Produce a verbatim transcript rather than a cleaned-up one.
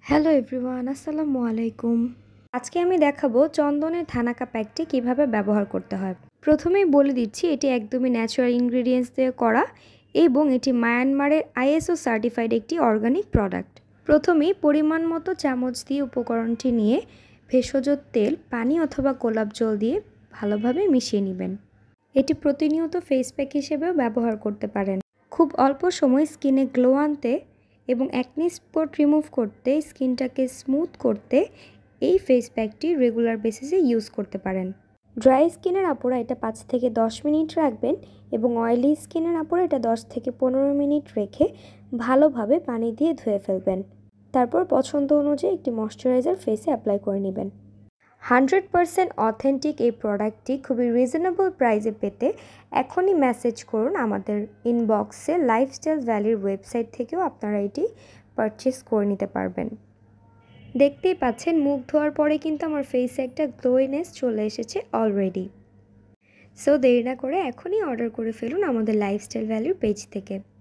Hello everyone, আসসালামু আলাইকুম। আজকে আমি দেখাবো চন্দনের থানাকা প্যাকটি কিভাবে ব্যবহার করতে হয়। প্রথমেই বলে দিচ্ছি, এটি একদমই ন্যাচারাল ইনগ্রেডিয়েন্টস দিয়ে করা এবং এটি মায়ানমারের আইএসও সার্টিফাইড একটি অর্গানিক প্রোডাক্ট। প্রথমেই পরিমাণ মতো চামচ দিয়ে উপকরণটি নিয়ে ভেষজ তেল, পানি অথবা গোলাপ জল দিয়ে ভালোভাবে মিশিয়ে নেবেন। এটি প্রতিনিয়ত ফেস প্যাক হিসেবেও ব্যবহার করতে পারেন। খুব অল্প সময় স্কিনে গ্লো আনতে এবং অ্যাকনি স্পট রিমুভ করতে, স্কিনটাকে স্মুথ করতে এই ফেস প্যাকটি রেগুলার বেসিসে ইউজ করতে পারেন। ড্রাই স্কিনের আপুরা এটা পাঁচ থেকে দশ মিনিট রাখবেন এবং অয়েলি স্কিনের আপুরা এটা দশ থেকে পনেরো মিনিট রেখে ভালোভাবে পানি দিয়ে ধুয়ে ফেলবেন। তারপর পছন্দ অনুযায়ী একটি ময়শ্চারাইজার ফেসে অ্যাপ্লাই করে নেবেন। হান্ড্রেড পারসেন্ট অথেন্টিক এই প্রোডাক্টটি খুবই রিজনেবল প্রাইসে পেতে এখনই মেসেজ করুন আমাদের ইনবক্সে। লাইফস্টাইল ভ্যালির ওয়েবসাইট থেকেও আপনারা এটি পারচেস করে নিতে পারবেন। দেখতেই পাচ্ছেন, মুখ ধোয়ার পরে কিন্তু আমার ফেসে একটা গ্লোইনেস চলে এসেছে অলরেডি। সো দেরি না করে এখনই অর্ডার করে ফেলুন আমাদের লাইফস্টাইল ভ্যালির পেজ থেকে।